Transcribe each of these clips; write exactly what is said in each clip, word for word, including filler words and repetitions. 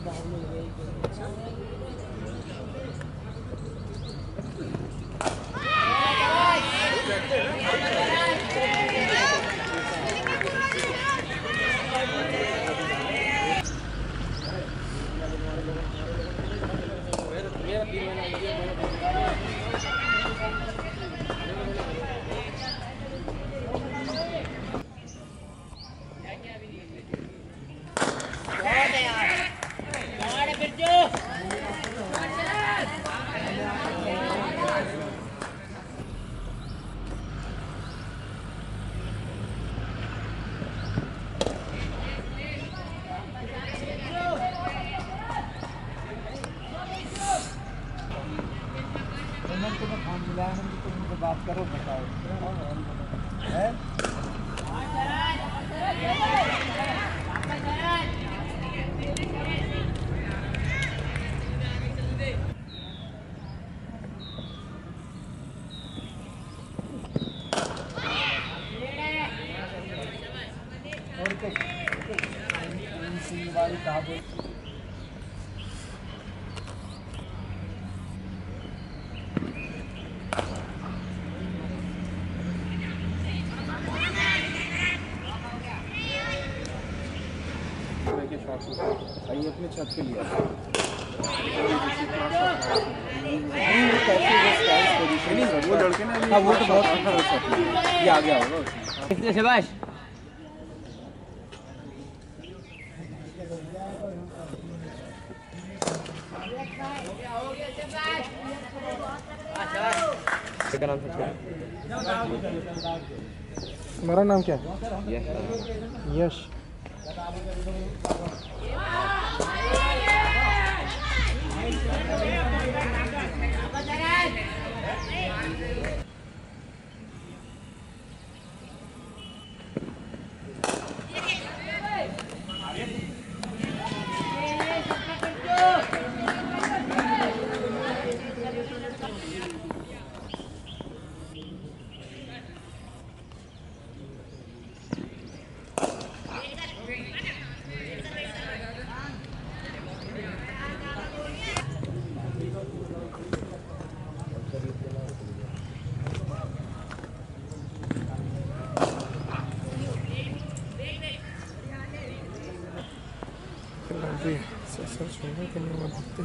बात करो बताओ है और कुछ वाली कहा बोलती भाई अपने छत के लिए वो लड़के ने हाँ वो तो बहुत अच्छा ये आ गया होगा इसलिए शाबाश क्या नाम है तुम्हारा नाम क्या है यश सर सुनने के लिए मत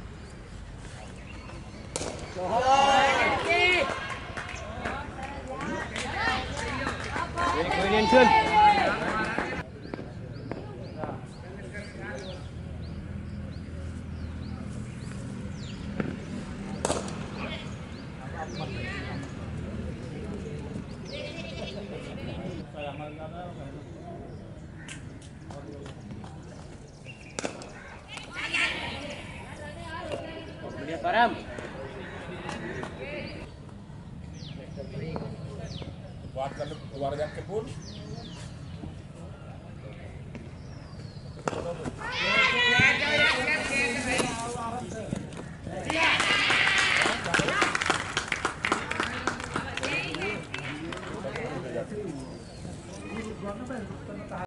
परम बात कर लो दोबारा जाके बोल